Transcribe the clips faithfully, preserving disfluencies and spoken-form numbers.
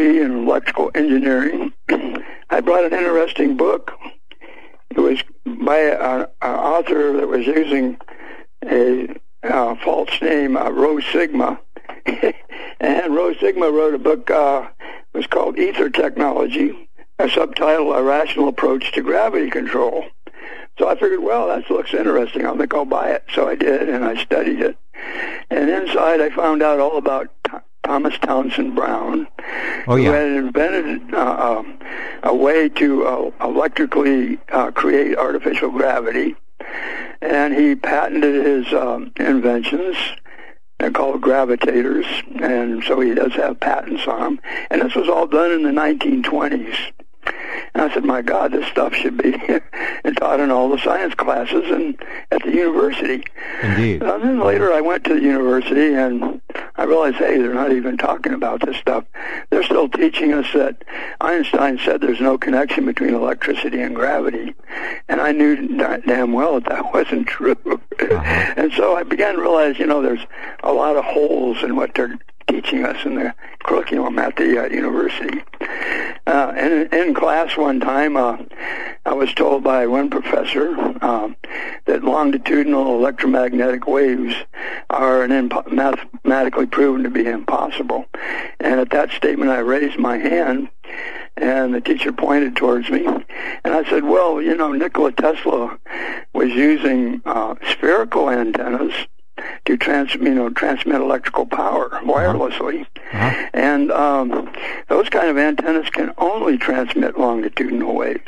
D in electrical engineering. I brought an interesting book. It was by an author that was using a uh, false name, uh, Rho Sigma. And Rho Sigma wrote a book, uh, it was called Ether Technology, a subtitle, A Rational Approach to Gravity Control. So I figured, well, that looks interesting. I think I'll buy it. So I did, and I studied it. And inside I found out all about Th- Thomas Townsend Brown, oh, yeah. who had invented uh, a way to uh, electrically uh, create artificial gravity. And he patented his um, inventions. They're called gravitators, and so he does have patents on them. And this was all done in the nineteen twenties. And I said, my God, this stuff should be taught in all the science classes and at the university. Indeed. And then later I went to the university, and I realized, hey, they're not even talking about this stuff. They're still teaching us that Einstein said there's no connection between electricity and gravity. And I knew damn well that that wasn't true. Uh-huh. And so I began to realize, you know, there's a lot of holes in what they're teaching us in the curriculum at the uh, university. Uh, and in class one time, uh, I was told by one professor uh, that longitudinal electromagnetic waves are an impo- mathematically proven to be impossible. And at that statement, I raised my hand, and the teacher pointed towards me. And I said, well, you know, Nikola Tesla was using uh, spherical antennas to trans, you know, transmit electrical power wirelessly. Uh-huh. And um, those kind of antennas can only transmit longitudinal waves.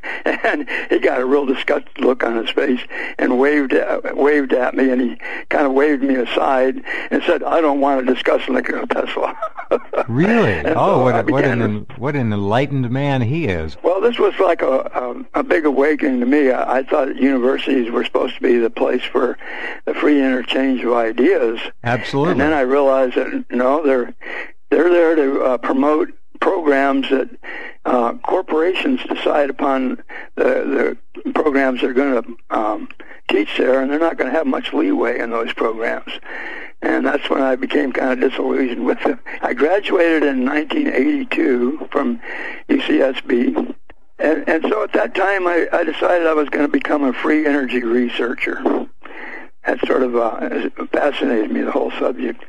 And he got a real disgusted look on his face and waved at, waved at me, and he kind of waved me aside and said, I don't want to discuss Nikola Tesla. Really? And oh, so what, a, what, an, to, what an enlightened man he is. Well, this was like a, a, a big awakening to me. I, I thought universities were supposed to be the place for the free interchange of ideas. Absolutely. And then I realized that, no, they're, they're there to uh, promote programs that uh, corporations decide upon the, the programs they're going to um, teach there, and they're not going to have much leeway in those programs. And that's when I became kind of disillusioned with them. I graduated in nineteen eighty-two from U C S B, and, and so at that time I, I decided I was going to become a free energy researcher. That sort of uh, fascinated me, the whole subject.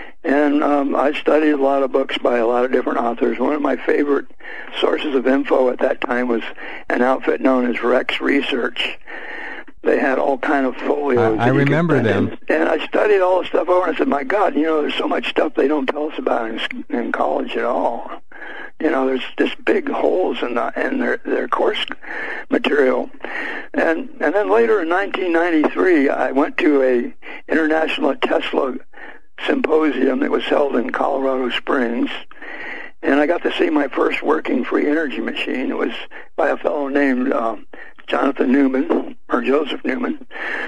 And um, I studied a lot of books by a lot of different authors. One of my favorite sources of info at that time was an outfit known as Rex Research. They had all kind of folios. I, I remember could, them. And, and I studied all the stuff over, and I said, my God, you know, there's so much stuff they don't tell us about in, in college at all. You know, there's just big holes in the in their their course material. And and then later in nineteen ninety-three, I went to a International Tesla Symposium that was held in Colorado Springs, and I got to see my first working free energy machine. It was by a fellow named um, Jonathan Newman, or Joseph Newman,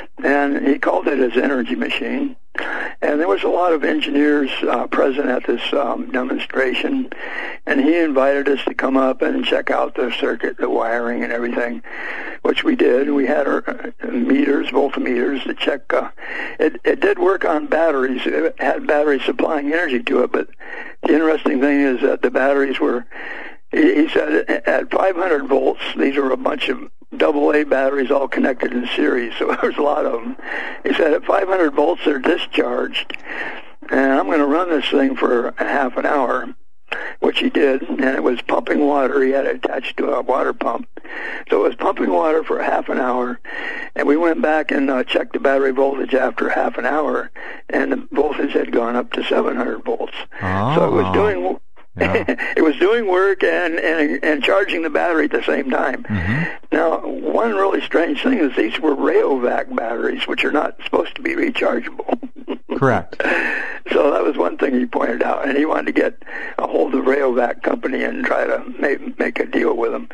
and he called it his energy machine. And there was a lot of engineers uh, present at this um, demonstration, and he invited us to come up and check out the circuit, the wiring and everything, which we did. We had our uh, meters, voltmeters to check. Uh, it, it did work on batteries. It had batteries supplying energy to it, but the interesting thing is that the batteries were, he, he said, at five hundred volts, these were a bunch of double A batteries all connected in series, so there's a lot of them. He said at five hundred volts they're discharged, and I'm going to run this thing for a half an hour, which he did, and it was pumping water. He had it attached to a water pump. So it was pumping water for half an hour, and we went back and uh, checked the battery voltage after half an hour, and the voltage had gone up to seven hundred volts. Oh. So it was doing... Yeah. It was doing work and, and and charging the battery at the same time. Mm-hmm. Now, one really strange thing is these were Rayovac batteries, which are not supposed to be rechargeable. Correct. So that was one thing he pointed out, and he wanted to get a hold of Rayovac company and try to make, make a deal with them.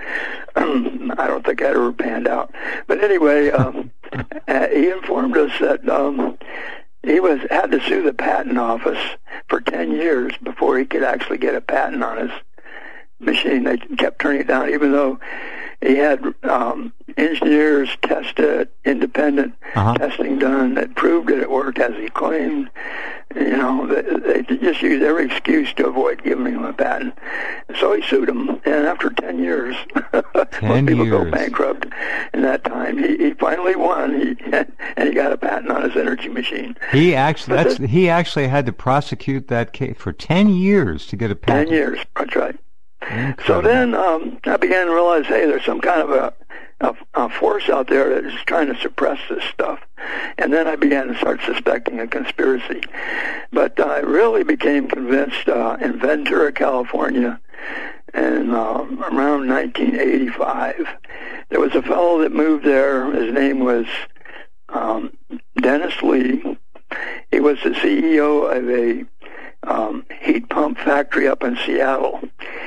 Um, I don't think that ever panned out. But anyway, um, uh, he informed us that um, he was had to sue the patent office for ten years before he could actually get a patent on his machine. They kept turning it down, even though he had um, engineers test it, independent Uh-huh. testing done that proved that it worked as he claimed. You know, they, they just used every excuse to avoid giving him a patent. So he sued him, and after ten years, ten most people years. go bankrupt in that time. He, he finally won, he, and he got a patent on his energy machine. He actually But that's the- he actually had to prosecute that case for ten years to get a patent. Ten years, that's right. Incredible. So then um, I began to realize, hey, there's some kind of a, a, a force out there that is trying to suppress this stuff. And then I began to start suspecting a conspiracy. But I really became convinced uh, in Ventura, California, in uh, around nineteen eighty-five. There was a fellow that moved there. His name was um, Dennis Lee. He was the C E O of a um, heat pump factory up in Seattle.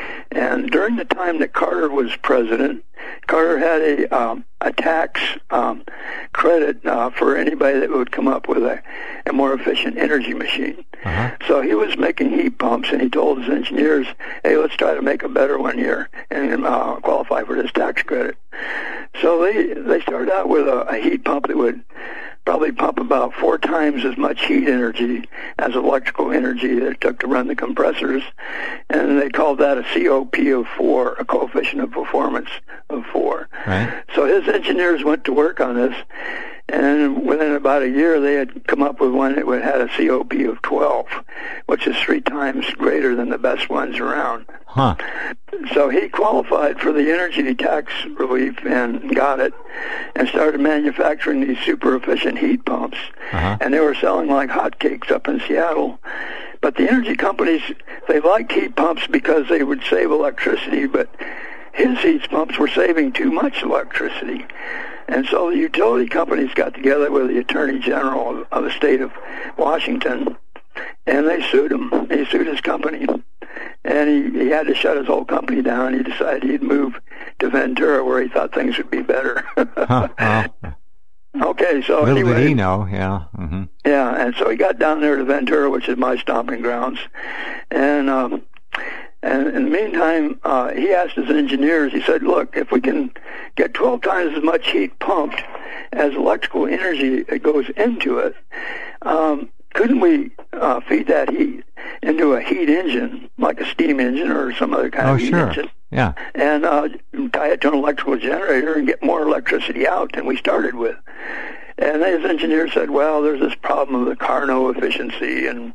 And during the time that Carter was president, Carter had a, um, a tax um, credit uh, for anybody that would come up with a, a more efficient energy machine. Uh-huh. So he was making heat pumps, and he told his engineers, hey, let's try to make a better one here and uh, qualify for this tax credit. So they, they started out with a, a heat pump that would probably pump about four times as much heat energy as electrical energy that it took to run the compressors, and they called that a C O P of four, a coefficient of performance of four. Right. So his engineers went to work on this, and within about a year they had come up with one that would had a C O P of twelve, which is three times greater than the best ones around. Huh. So he qualified for the energy tax relief and got it, and started manufacturing these super efficient heat pumps. Uh-huh. And they were selling like hotcakes up in Seattle. But the energy companies, they liked heat pumps because they would save electricity, but his heat pumps were saving too much electricity. And so the utility companies got together with the Attorney General of the state of Washington, and they sued him. They sued his company. And he, he had to shut his whole company down. He decided he'd move to Ventura where he thought things would be better. Huh. Uh, Okay, so little anyway, did he know, yeah. Mm-hmm. yeah, and so he got down there to Ventura, which is my stomping grounds, and um, and in the meantime, uh, he asked his engineers. He said, "Look, if we can get twelve times as much heat pumped as electrical energy that goes into it, um, couldn't we uh, feed that heat into a heat engine, like a steam engine or some other kind Oh, of heat sure. engine?" Yeah. And uh, tie it to an electrical generator and get more electricity out than we started with. And his engineer said, well, there's this problem of the Carnot efficiency, and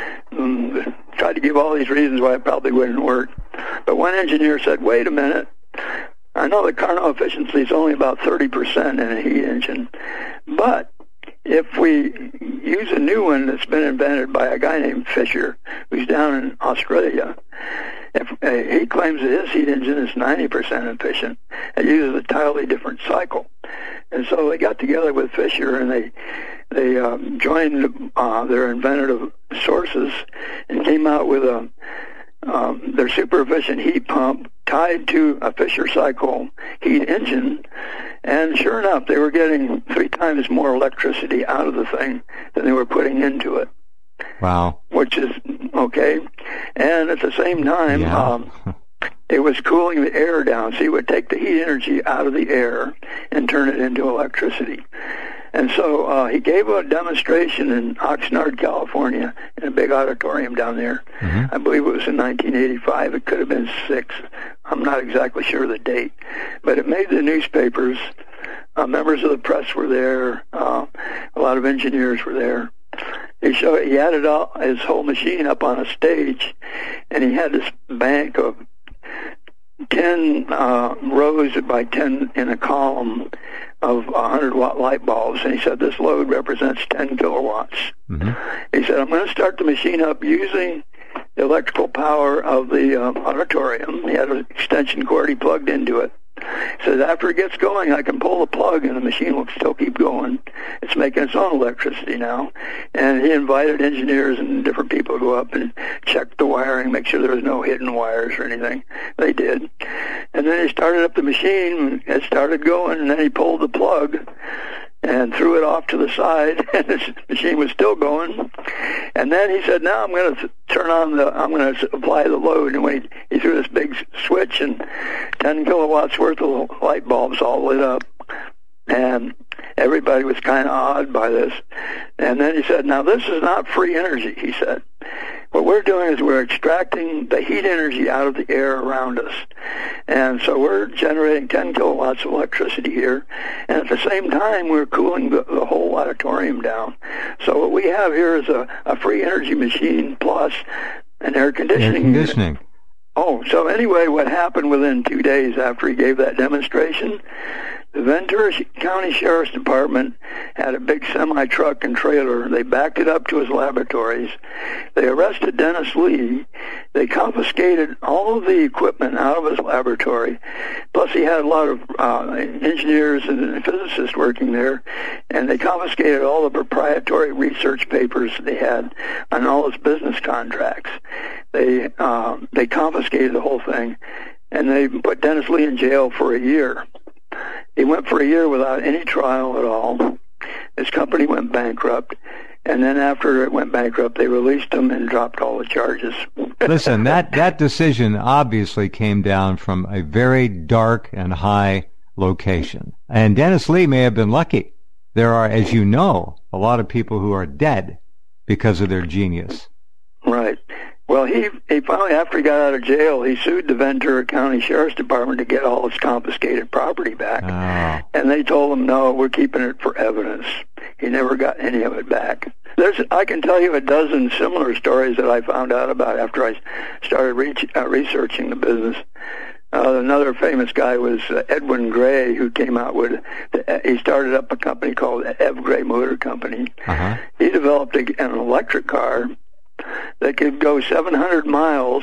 um, tried to give all these reasons why it probably wouldn't work. But one engineer said, wait a minute, I know the Carnot efficiency is only about thirty percent in a heat engine, but if we use a new one that's been invented by a guy named Fisher, who's down in Australia, if, uh, he claims that his heat engine is ninety percent efficient. It uses a totally different cycle. And so they got together with Fisher, and they they um, joined uh, their inventive sources and came out with a um, their super efficient heat pump tied to a Fisher cycle heat engine. And sure enough, they were getting three times more electricity out of the thing than they were putting into it. Wow. Which is okay. And at the same time, Yeah. um, it was cooling the air down. So you would take the heat energy out of the air and turn it into electricity. And so uh, he gave a demonstration in Oxnard, California, in a big auditorium down there. Mm-hmm. I believe it was in nineteen eighty-five. It could have been six. I'm not exactly sure of the date. But it made the newspapers. Uh, members of the press were there. Uh, a lot of engineers were there. He showed, he had it all, his whole machine up on a stage, and he had this bank of ten uh, rows by ten in a column of one hundred watt light bulbs, and he said this load represents ten kilowatts. Mm-hmm. He said, I'm going to start the machine up using the electrical power of the uh, auditorium. He had an extension cord he plugged into it. He said, after it gets going, I can pull the plug and the machine will still keep going. It's making its own electricity now. And he invited engineers and different people to go up and check the wiring, make sure there was no hidden wires or anything. They did. And then he started up the machine, it started going, and then he pulled the plug, and threw it off to the side, and the machine was still going. And then he said, now I'm going to turn on the, I'm going to apply the load. And when he, he threw this big switch, and ten kilowatts worth of light bulbs all lit up. And everybody was kind of awed by this. And then he said, now this is not free energy, he said. What we're doing is we're extracting the heat energy out of the air around us. And so we're generating ten kilowatts of electricity here. And at the same time, we're cooling the, the whole auditorium down. So what we have here is a, a free energy machine plus an air conditioning Air conditioning. unit. Oh, so anyway, what happened within two days after he gave that demonstration, the Ventura County Sheriff's Department had a big semi-truck and trailer. They backed it up to his laboratories. They arrested Dennis Lee. They confiscated all of the equipment out of his laboratory. Plus, he had a lot of uh, engineers and physicists working there, and they confiscated all the proprietary research papers they had on all his business contracts. They uh, they confiscated the whole thing, and they put Dennis Lee in jail for a year. He went for a year without any trial at all. His company went bankrupt, and then after it went bankrupt, they released him and dropped all the charges. Listen, that, that decision obviously came down from a very dark and high location. And Dennis Lee may have been lucky. There are, as you know, a lot of people who are dead because of their genius. Right. Well, he, he finally, after he got out of jail, he sued the Ventura County Sheriff's Department to get all his confiscated property back. Oh. And they told him, no, we're keeping it for evidence. He never got any of it back. There's, I can tell you a dozen similar stories that I found out about after I started reach, uh, researching the business. Uh, another famous guy was uh, Edwin Gray, who came out with, uh, he started up a company called Ev Gray Motor Company. Uh-huh. He developed a, an electric car that could go seven hundred miles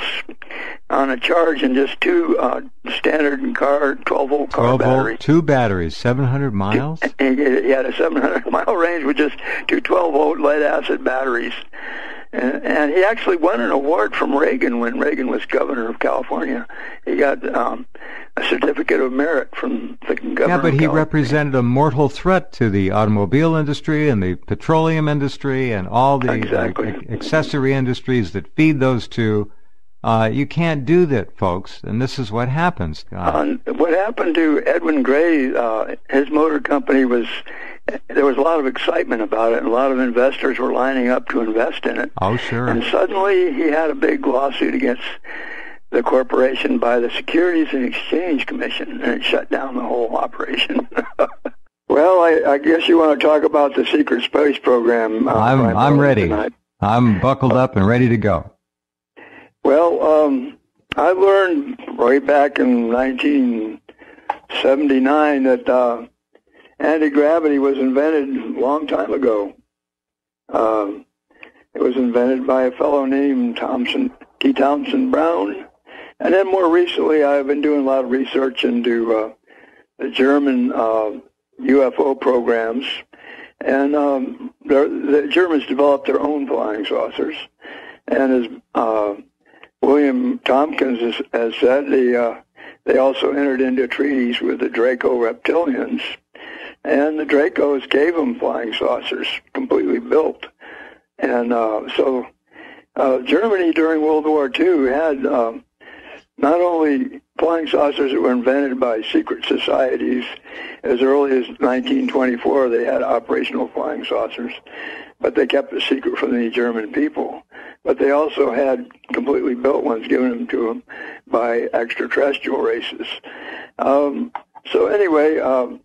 on a charge in just two uh, standard car, twelve-volt car twelve batteries. Volt, two batteries, seven hundred miles? He, he had a seven hundred mile range with just two twelve-volt lead-acid batteries. And, and he actually won an award from Reagan when Reagan was governor of California. He got um, a certificate of merit from the governor. Yeah, but he of represented a mortal threat to the automobile industry and the petroleum industry and all the exactly. uh, accessory industries that feed those two. Uh, you can't do that, folks, and this is what happens. Uh, Uh, what happened to Edwin Gray, uh, his motor company was, there was a lot of excitement about it, and a lot of investors were lining up to invest in it. oh, sure. And suddenly he had a big lawsuit against the corporation by the Securities and Exchange Commission, and it shut down the whole operation. Well, I, I guess you want to talk about the secret space program. Uh, I'm I'm ready. Tonight. I'm buckled up and ready to go. Well, um, I learned way back in nineteen seventy-nine that uh, anti-gravity was invented a long time ago. Um, it was invented by a fellow named Thomson, T. Townsend Brown. And then more recently, I've been doing a lot of research into uh, the German uh, U F O programs. And um, the Germans developed their own flying saucers. And as uh, William Tompkins has, has said, they, uh, they also entered into treaties with the Draco reptilians. And the Dracos gave them flying saucers, completely built. And uh, so uh, Germany during World War Two had um, not only flying saucers that were invented by secret societies. As early as nineteen twenty-four, they had operational flying saucers, but they kept it secret from the German people. But they also had completely built ones given them to them by extraterrestrial races. Um, so anyway, um,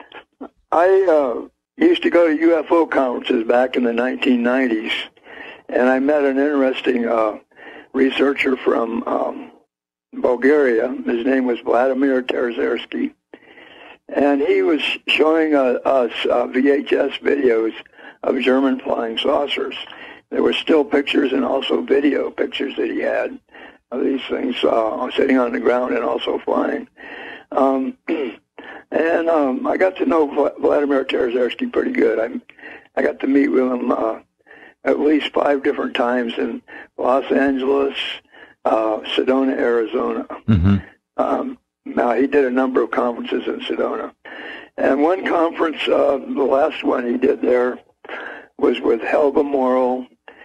I uh, used to go to U F O conferences back in the nineteen nineties, and I met an interesting uh, researcher from um, Bulgaria. His name was Vladimir Terzersky, and he was showing uh, us uh, V H S videos of German flying saucers. There were still pictures and also video pictures that he had of these things uh, sitting on the ground and also flying. Um, and um, I got to know Vladimir Terzersky pretty good. I, I got to meet with him uh, at least five different times in Los Angeles, uh, Sedona, Arizona. Mm-hmm. Um, now, he did a number of conferences in Sedona. And one conference, uh, the last one he did there, was with Helge Morrow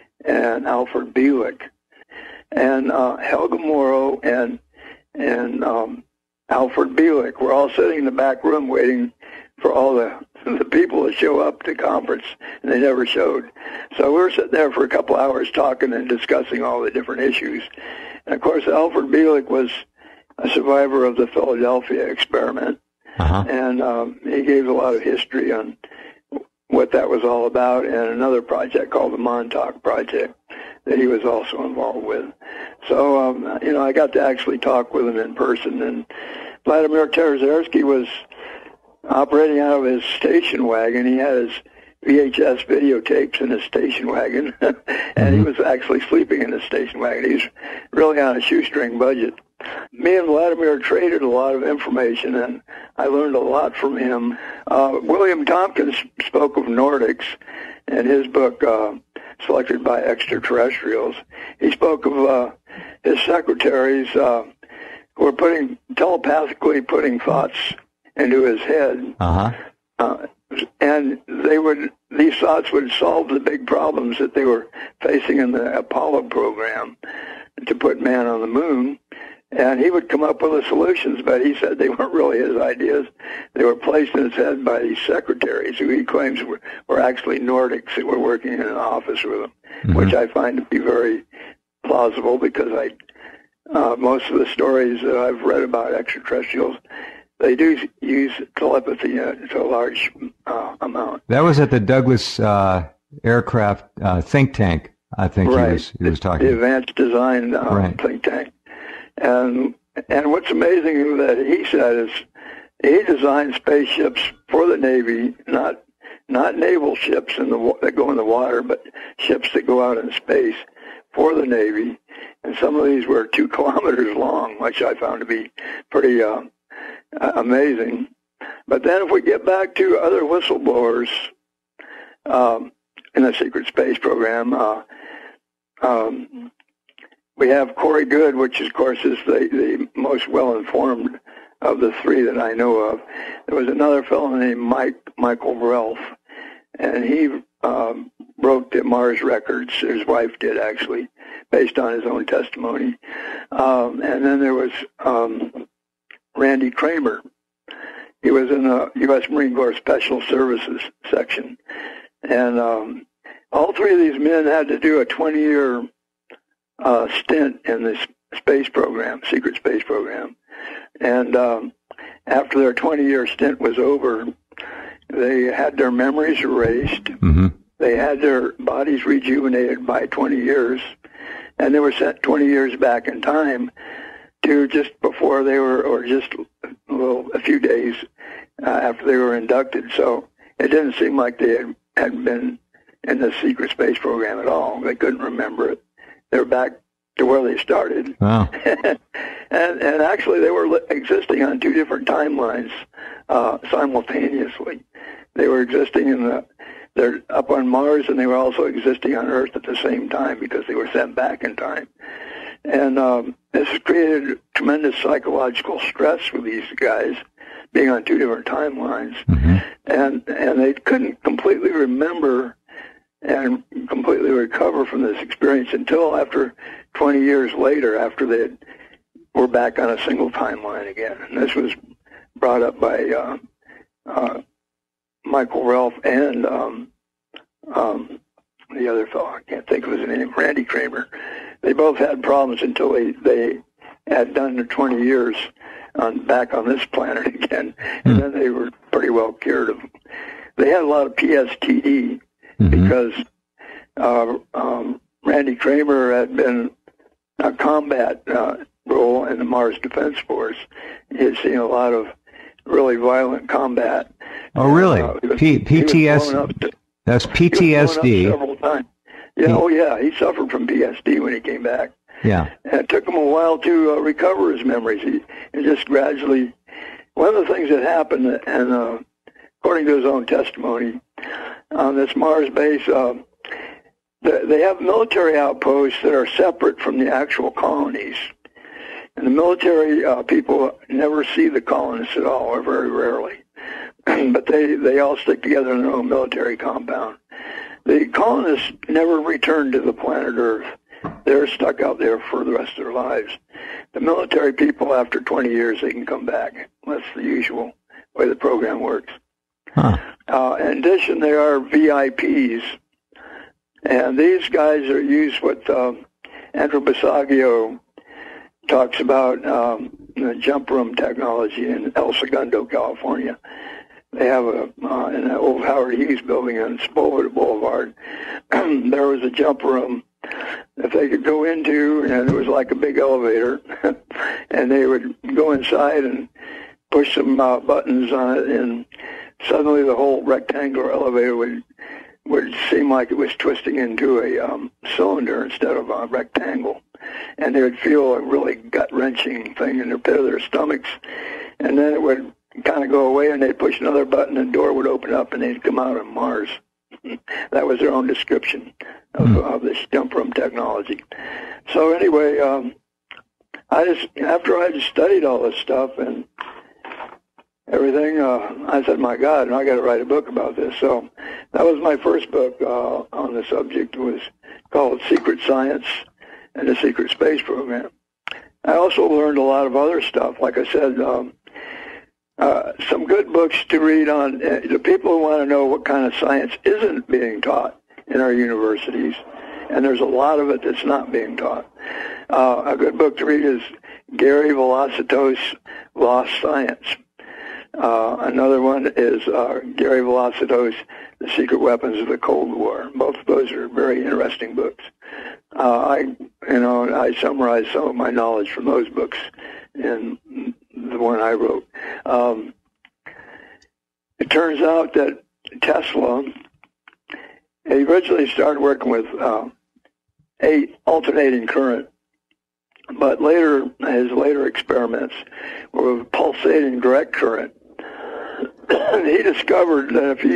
and Alfred Bielek. And uh, Helge Morrow and and um, Alfred Bielek were all sitting in the back room waiting for all the the people to show up to conference, and they never showed. So we were sitting there for a couple hours talking and discussing all the different issues. And, of course, Alfred Bielek was a survivor of the Philadelphia experiment, uh-huh. and um, he gave a lot of history on what that was all about, and another project called the Montauk Project that he was also involved with. So, um, you know, I got to actually talk with him in person, and Vladimir Terezersky was operating out of his station wagon. He had his V H S videotapes in his station wagon, and mm-hmm. he was actually sleeping in his station wagon. He's really on a shoestring budget. Me and Vladimir traded a lot of information, and I learned a lot from him. Uh, William Tompkins spoke of Nordics in his book, uh, Selected by Extraterrestrials. He spoke of uh, his secretaries uh, who were putting telepathically putting thoughts into his head, uh-huh. uh, and they would these thoughts would solve the big problems that they were facing in the Apollo program to put man on the moon. And he would come up with the solutions, but he said they weren't really his ideas. They were placed in his head by these secretaries who he claims were, were actually Nordics that were working in an office with him, mm-hmm. which I find to be very plausible because I uh, most of the stories that I've read about extraterrestrials, they do use telepathy uh, to a large uh, amount. That was at the Douglas uh, Aircraft uh, think tank, I think right. he was he was talking. The Advanced Design uh, right. think tank. And and what's amazing that he said is he designed spaceships for the Navy, not not naval ships in the that go in the water, but ships that go out in space for the Navy. And some of these were two kilometers long, which I found to be pretty uh, amazing. But then if we get back to other whistleblowers um, in the secret space program, uh, um, we have Corey Goode, which, of course, is the, the most well-informed of the three that I know of. There was another fellow named Mike Michael Relf, and he um, broke the Mars records. His wife did, actually, based on his own testimony. Um, and then there was um, Randy Kramer. He was in the U S Marine Corps Special Services section. And um, all three of these men had to do a twenty-year uh, stint in this space program, secret space program. And um, after their twenty-year stint was over, they had their memories erased. Mm-hmm. They had their bodies rejuvenated by twenty years, and they were sent twenty years back in time to just before they were, or just a, little, a few days uh, after they were inducted. So it didn't seem like they had, had been in the secret space program at all. They couldn't remember it. They were back to where they started. Wow. and, and actually they were li- existing on two different timelines uh, simultaneously. They were existing in the, they're up on Mars, and they were also existing on Earth at the same time because they were sent back in time. And um, this created tremendous psychological stress with these guys being on two different timelines. Mm-hmm. And, and they couldn't completely remember and completely recover from this experience until after twenty years later, after they had, were back on a single timeline again. And this was brought up by uh, uh, Michael Relf and um, um, the other fellow, I can't think of his name, Randy Kramer. They both had problems until they, they had done their twenty years on back on this planet again, and then they were pretty well cured of them. They had a lot of P S T D mm-hmm. because uh, um, Randy Kramer had been a combat uh, role in the Mars Defense Force. He had seen a lot of really violent combat. Oh, really? Uh, was, P- PTSD. To, That's P T S D. Several times. Yeah, he, oh, yeah. He suffered from P S D when he came back. Yeah. And it took him a while to uh, recover his memories. He, he just gradually. One of the things that happened, and uh, according to his own testimony, on this Mars base, uh, the, they have military outposts that are separate from the actual colonies. And the military uh, people never see the colonists at all, or very rarely. but they, they all stick together in their own military compound. The colonists never returned to the planet Earth. They're stuck out there for the rest of their lives. The military people, after twenty years, they can come back. That's the usual way the program works. Huh. Uh, in addition, there are V I Ps, and these guys are used what uh, Andrew Basagio talks about, um, the jump room technology in El Segundo, California. They have a, uh, in an old Howard Hughes building on Sepulveda Boulevard, there was a jump room that they could go into, and it was like a big elevator, and they would go inside and push some uh, buttons on it, and suddenly the whole rectangular elevator would would seem like it was twisting into a um, cylinder instead of a rectangle. And they would feel a really gut-wrenching thing in the pit of their stomachs. And then it would kind of go away, and they'd push another button, and the door would open up, and they'd come out on Mars. That was their own description of, mm. of this jump room technology. So anyway, um, I just after I had studied all this stuff and everything, uh, I said, my God, I got to write a book about this. So that was my first book uh, on the subject. It was called Secret Science and the Secret Space Program. I also learned a lot of other stuff. Like I said, um, uh, some good books to read on uh, the people who want to know what kind of science isn't being taught in our universities, and there's a lot of it that's not being taught. Uh, a good book to read is Gary Velocito's Lost Science. Uh, another one is uh, Gary Velocito's The Secret Weapons of the Cold War. Both of those are very interesting books. Uh, I, you know, I summarized some of my knowledge from those books in the one I wrote. Um, it turns out that Tesla, he originally started working with uh, a alternating current, but later, his later experiments were with pulsating direct current. He discovered that if you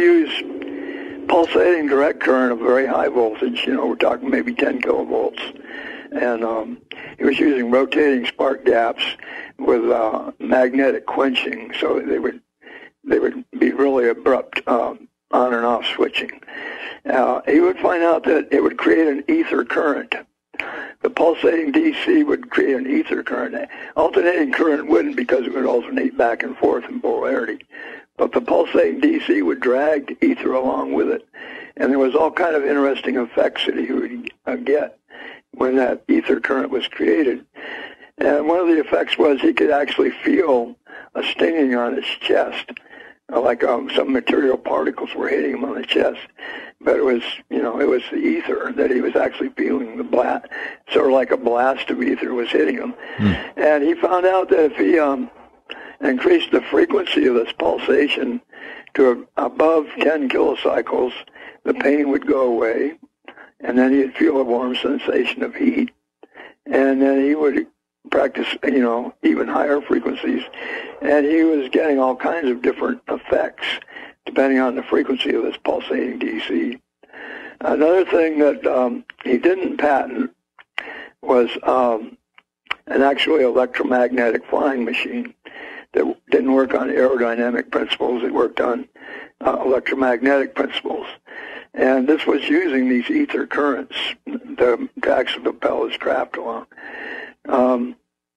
use pulsating direct current of very high voltage, you know, we're talking maybe ten kilovolts, and um, he was using rotating spark gaps with uh, magnetic quenching, so they would they would be really abrupt um, on and off switching. Uh, he would find out that it would create an ether current. The pulsating D C would create an ether current. Alternating current wouldn't, because it would alternate back and forth in polarity. But the pulsating D C would drag the ether along with it. And there was all kind of interesting effects that he would uh, get when that ether current was created. And one of the effects was he could actually feel a stinging on his chest, uh, like um, some material particles were hitting him on the chest. But it was, you know, it was the ether that he was actually feeling, the blast, sort of like a blast of ether was hitting him. Mm. And he found out that if he um, increased the frequency of this pulsation to above ten kilocycles, the pain would go away, and then he'd feel a warm sensation of heat. And then he would practice, you know, even higher frequencies. And he was getting all kinds of different effects depending on the frequency of this pulsating D C. Another thing that um, he didn't patent was um, an actually electromagnetic flying machine that didn't work on aerodynamic principles. It worked on uh, electromagnetic principles. And this was using these ether currents to, to actually propel his craft along. Um,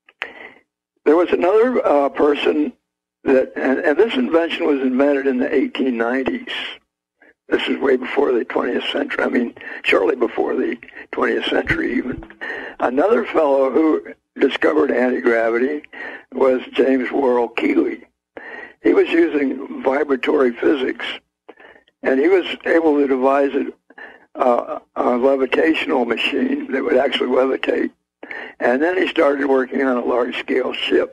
there was another uh, person that, and, and this invention was invented in the eighteen nineties. This is way before the twentieth century. I mean, shortly before the twentieth century even. Another fellow who discovered anti-gravity was James Worrell Keeley. He was using vibratory physics, and he was able to devise a, uh, a levitational machine that would actually levitate. And then he started working on a large-scale ship.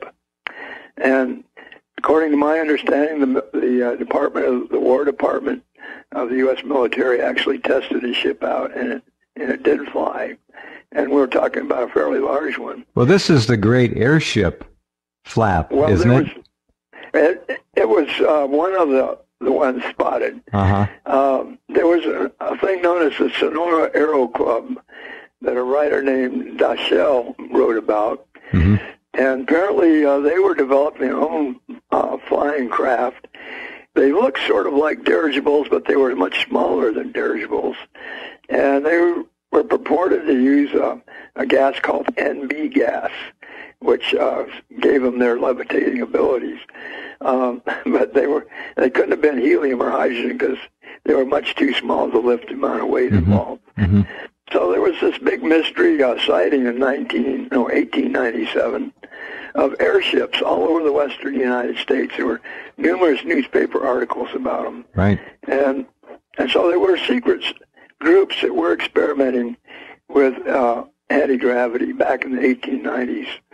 And according to my understanding, the, the uh, Department of the War Department of the U S military actually tested his ship out, and it, and it did fly. And we're talking about a fairly large one. Well, this is the great airship flap, well, isn't it? Was, it? It was uh, one of the, the ones spotted. Uh-huh. Um, there was a, a thing known as the Sonora Aero Club that a writer named Daschle wrote about. Mm-hmm. And apparently uh, they were developing their own uh, flying craft they looked sort of like dirigibles, but they were much smaller than dirigibles. And they were, were purported to use a, a gas called N B gas, which uh, gave them their levitating abilities. Um, but they were they couldn't have been helium or hydrogen because they were much too small to lift the amount of weight mm-hmm. involved. Mm-hmm. So there was this big mystery uh, sighting in nineteen, no, eighteen ninety-seven of airships all over the western United States. There were numerous newspaper articles about them. Right. And and so there were secret groups that were experimenting with uh, anti-gravity back in the eighteen nineties.